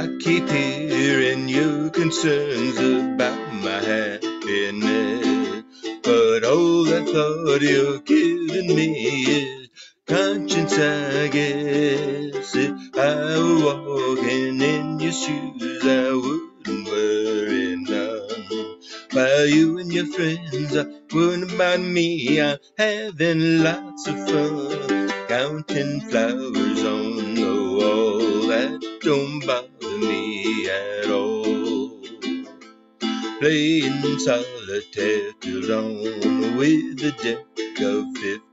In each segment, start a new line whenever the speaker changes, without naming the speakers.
I keep hearing your concerns about my happiness, but all that thought you're giving me is conscience, I guess. If I were walking in your shoes, I wouldn't worry none. While you and your friends are worrying about me, I'm having lots of fun, counting flowers on the wall that don't bother me at all. Playing solitaire till dawn with a deck of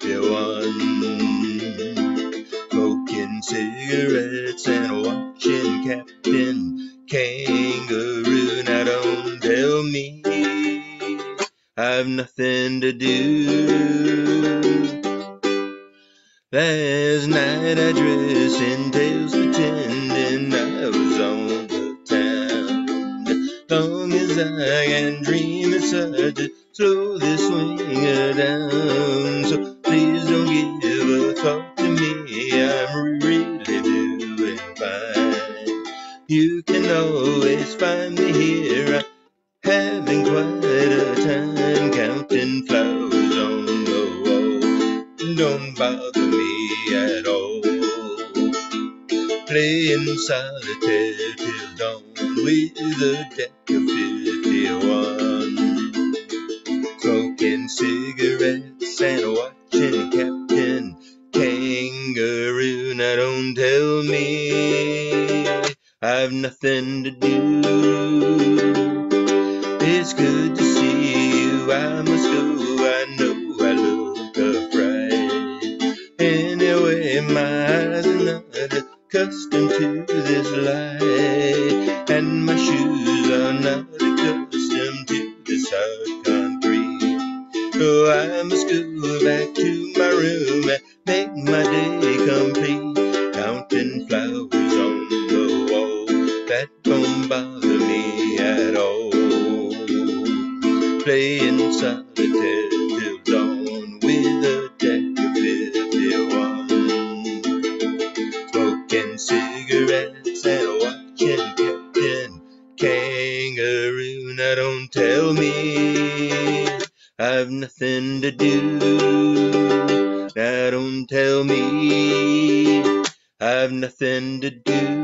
51. Smoking cigarettes and watching Captain Kangaroo. Now don't tell me I've nothing to do. Last night I dressed in tails pretending I was on the town. As long as I can dream, it's hard to slow this swinger down. So please don't give a thought to me, I'm really doing fine. You can always find me here, I'm having quite a time, counting flowers on the wall. Don't bother me at all. Playing solitaire till dawn with a deck of 51. Smoking cigarettes and watching Captain Kangaroo. Now don't tell me I've nothing to do. It's good to see you, I must go, I know I look a fright. Anyway, my eyes are not accustomed to this light, and my shoes are not accustomed to this hard concrete. So I must go back to my room and make my day complete, counting flowers on the wall that don't bother me at all. Playing solitaire till dawn with a deck of 51. Smoking cigarettes and watching Captain Kangaroo. Now don't tell me I've nothing to do. Now don't tell me I've nothing to do.